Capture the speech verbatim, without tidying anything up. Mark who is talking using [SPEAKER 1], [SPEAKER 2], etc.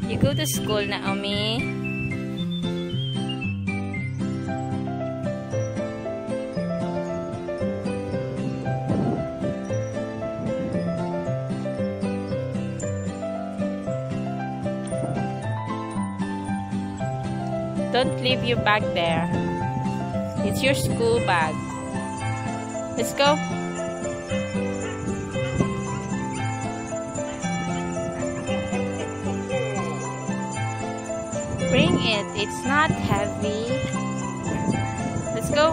[SPEAKER 1] You go to school, Naomi. Don't leave your bag there. It's your school bag. Let's go. Bring it. It's not heavy. Let's go.